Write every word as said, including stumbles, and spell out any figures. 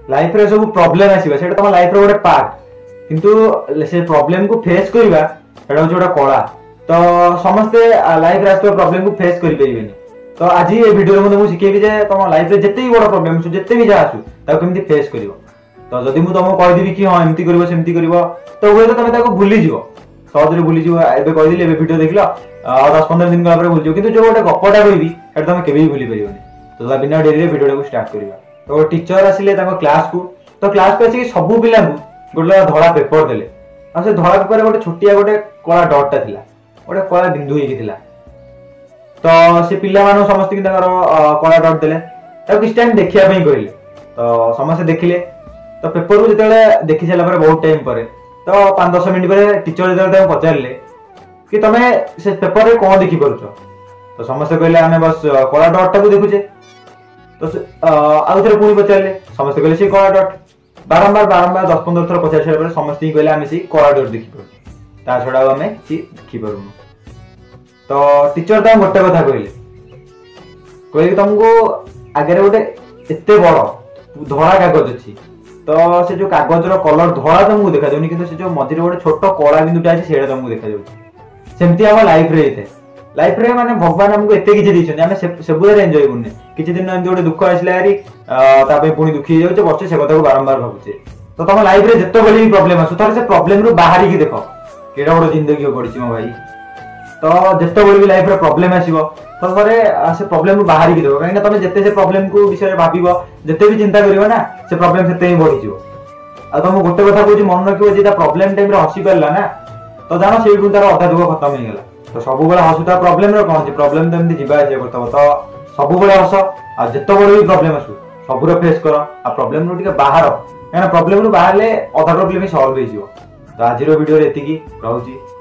Life रे सब problem आसीबा सेटा तम लाइफ रे गोटे पार्ट किंतु से प्रॉब्लम को फेस करबा सेटा होछ गोटे कला। तो समस्ते लाइफ रे आसो प्रॉब्लम को फेस करि परिबेनी। तो आज ये वीडियो रे मु सिखेबी जे तम लाइफ रे जत्ते भी बड़ प्रॉब्लम छु जत्ते भी जा आसु ताको केमति फेस करिवो। तो जदि मु तुमको कहि देबी कि हां एमति करिवो सेमति करिवो तो होय तो तमे ताको भूली जिवो सहजरे भूली जिवो। एबे कहि दिले एबे वीडियो देखलो दस पंद्रह दिन का भूल जिवो किंतु जो गोटे गपटा कहबी एटा तमे केबे भी भूली परिबोनी। तो बिना डेरी रे वीडियो को स्टार्ट करिवा। तो टीचर आसिले ताको क्लास को तो क्लास पे आसी सब पिला को गोटे धड़ा पेपर देले आ से धड़ा पेपर गोटे छोटिया गोटे कला डॉट टा थिला गोटे कला बिंदु हेकी थिला। तो से पिला मानो समस्त कि ताकर कला डॉट देले ताको किस टाइम देखिया पई कहले। तो समस्त देखिले तो पेपर को जेतेले देखि साला पर बहुत टाइम परे तो पाँच दस मिनिट परे टीचर जेतेले ताको पचारले कि तमे से पेपर रे कोन देखि परछो। तो समस्त कहले आमे बस कला डॉट टा को देखुचे। तो आउ थे पुणी पचारे समस्त कहले से कला डॉट बारंबार बारंबार दस पंद्रह थर पचार सारा समस्त कहले आम से कला डॉट देखी पार ता छड़ा आम कि देखी पार। तो टीचर तो गोटे कथा कहले कहले तुमको आगे गोटे एते बड़ धड़ा कागज अच्छी तो से जो कागज कलर धड़ा तुमको देखा जाऊनी कि से जो मझे गोटे छोट कला बिंदुटा अच्छे से तुमको देखा जाऊँ। सेमती आम लाइफ रे लाइफ रे माने भगवान हमको एते किछि दैछन आमे सेबुरे एन्जॉय करने किछि दिन एंती गोटे दुख आसला यारी ता पे पुणी दुखी जाउछे बच्चे से कथा को बारंबार भाबुछे। तो तुम लाइफ रे जत्तो बली प्रॉब्लम आसु थरे से प्रॉब्लम रु बाहरी की देखो केडा बड़ जिंदगी हो पड़िछि मो भाई। तो जत्तो बली लाइफ रे प्रॉब्लम आसीबो तो थरे से प्रॉब्लम रु बाहरी की देखो काहे ना तुम जत्ते से प्रॉब्लम को विषय रे भाबिबो जत्ते भी चिंता करिवो ना से प्रॉब्लम सेते ही बढ़ी जिवो। आ तुम गोटे कथा कहूछि मन रखिबो जे ता प्रॉब्लम टाइम रे हसी परला ना तो जानो सेइ गुण तार अधा दुख खत्म हे गेला। तो सब बेले हसुता प्रॉब्लम रे कोन प्रॉब्लम तो एमती जीवा आसे करतबो तो सब बेले हस आ जत्तो बड़ भी प्रॉब्लम आसु सब रे फेस करो आ प्रॉब्लम रो टिके बाहर काना प्रॉब्लम रो बाहरले अधा प्रॉब्लम ही सॉल्व हो जिवो। तो आज रो वीडियो रे एतिकी रहउची।